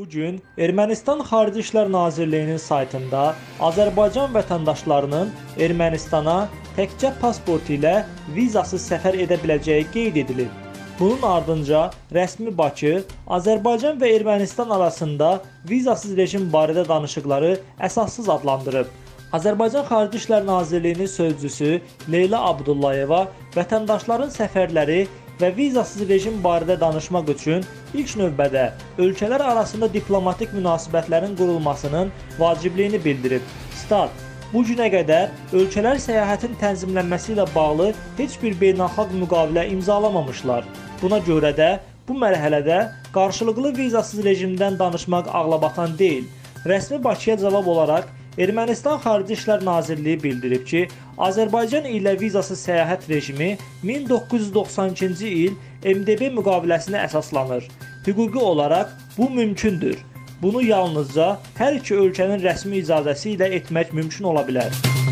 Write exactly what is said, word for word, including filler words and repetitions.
Bugün Ermənistan Xarici İşlər Nazirliyinin saytında Azərbaycan vətəndaşlarının Ermənistana təkcə pasport ilə vizasız səfər edə biləcəyi qeyd edilir. Bunun ardınca rəsmi Bakı, Azərbaycan və Ermənistan arasında vizasız rejim barədə danışıqları əsassız adlandırıb. Azərbaycan Xarici İşlər Nazirliyinin sözçüsü Leyla Abdullayeva vətəndaşların səfərləri və vizasız rejim barədə danışmaq üçün ilk növbədə ölkələr arasında diplomatik münasibətlərin qurulmasının vacibliyini bildirib. Stat: Bu günə qədər ölkələr səyahətin tənzimlənməsi ilə bağlı heç bir beynəlxalq müqavilə imzalamamışlar. Buna görə də bu mərhələdə qarşılıqlı vizasız rejimdən danışmaq ağlabatan deyil. Rəsmi Bakıya cavab olaraq Ermənistan Xarici İşlər Nazirliyi bildirib ki, Azərbaycan ilə vizasız səyahət rejimi min doqquz yüz doxsan ikinci il M D B müqaviləsinə əsaslanır. Hüquqi olaraq bu mümkündür. Bunu yalnızca hər iki ölkənin rəsmi icazəsi ilə etmək mümkün ola bilər.